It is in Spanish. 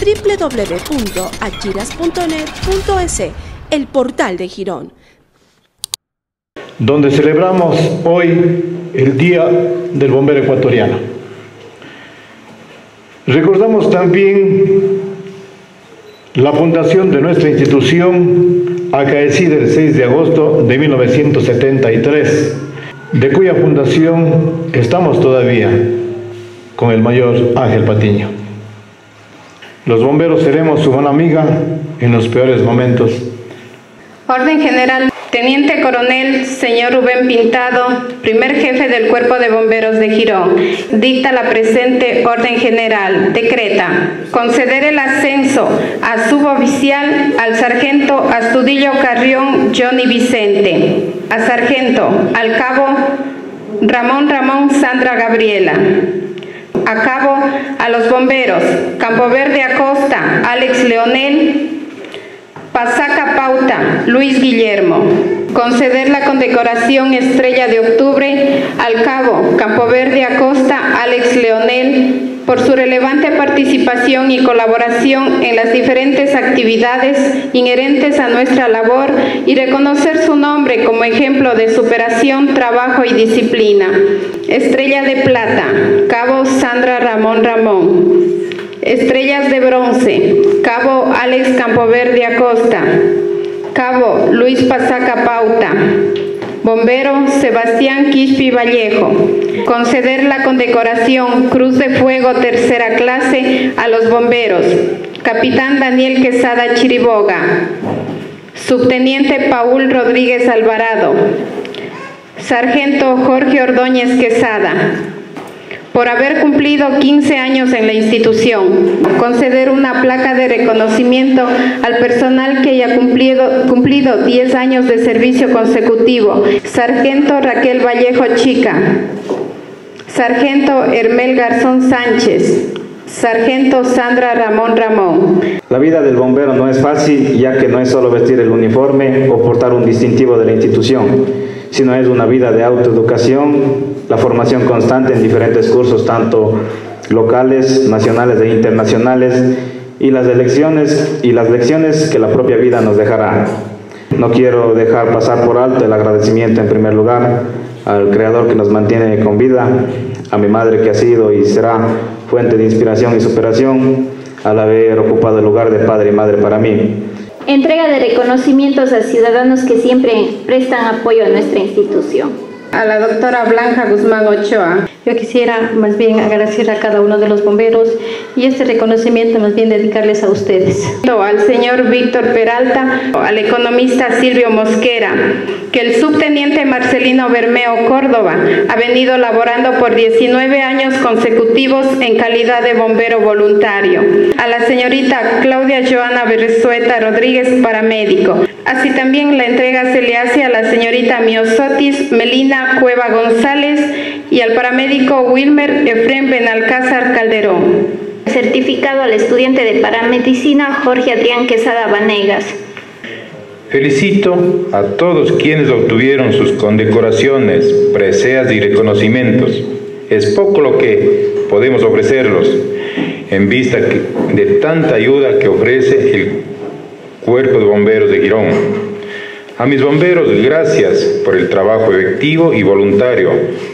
www.achiras.net.es, el portal de Girón. Donde celebramos hoy el Día del Bombero Ecuatoriano. Recordamos también la fundación de nuestra institución, acaecida el 6 de agosto de 1973, de cuya fundación estamos todavía con el mayor Ángel Patiño. Los bomberos seremos su mano amiga en los peores momentos. Orden General, Teniente Coronel, señor Rubén Pintado, primer jefe del Cuerpo de Bomberos de Girón, dicta la presente Orden General. Decreta conceder el ascenso a suboficial al sargento Astudillo Carrión Johnny Vicente, a sargento al cabo Ramón Sandra Gabriela, a cabo a los bomberos Campo Verde Acosta Alex Leonel, Pasaca Pauta Luis Guillermo. Conceder la condecoración Estrella de Octubre al cabo Campo Verde Acosta Alex Leonel por su relevante participación y colaboración en las diferentes actividades inherentes a nuestra labor y reconocer su nombre como ejemplo de superación, trabajo y disciplina. Estrella de Plata, cabo Sandra Ramón. Estrellas de bronce, cabo Alex Campoverde Acosta, cabo Luis Pasaca Pauta, bombero Sebastián Quispi Vallejo. Conceder la condecoración Cruz de Fuego tercera clase a los bomberos, capitán Daniel Quesada Chiriboga, subteniente Paul Rodríguez Alvarado, sargento Jorge Ordóñez Quesada, por haber cumplido 15 años en la institución. Conceder una placa de reconocimiento al personal que haya cumplido 10 años de servicio consecutivo. Sargento Raquel Vallejo Chica, sargento Hermel Garzón Sánchez, sargento Sandra Ramón. La vida del bombero no es fácil, ya que no es solo vestir el uniforme o portar un distintivo de la institución, sino es una vida de autoeducación, la formación constante en diferentes cursos, tanto locales, nacionales e internacionales, y las lecciones que la propia vida nos dejará. No quiero dejar pasar por alto el agradecimiento en primer lugar al Creador que nos mantiene con vida, a mi madre que ha sido y será fuente de inspiración y superación al haber ocupado el lugar de padre y madre para mí. Entrega de reconocimientos a ciudadanos que siempre prestan apoyo a nuestra institución. A la doctora Blanca Guzmán Ochoa. Yo quisiera más bien agradecer a cada uno de los bomberos y este reconocimiento más bien dedicarles a ustedes. Al señor Víctor Peralta, al economista Silvio Mosquera, que el subteniente Marcelino Bermeo Córdoba ha venido laborando por 19 años consecutivos en calidad de bombero voluntario. A la señorita Claudia Joana Berrezueta Rodríguez, paramédico. Así también la entrega se le hace a la señorita Miosotis Melina Cueva González y al paramédico Wilmer Efrén Benalcázar Calderón. Certificado al estudiante de paramedicina Jorge Adrián Quesada Vanegas. Felicito a todos quienes obtuvieron sus condecoraciones, preseas y reconocimientos. Es poco lo que podemos ofrecerlos en vista de tanta ayuda que ofrece el Cuerpo de Bomberos de Girón. A mis bomberos, gracias por el trabajo efectivo y voluntario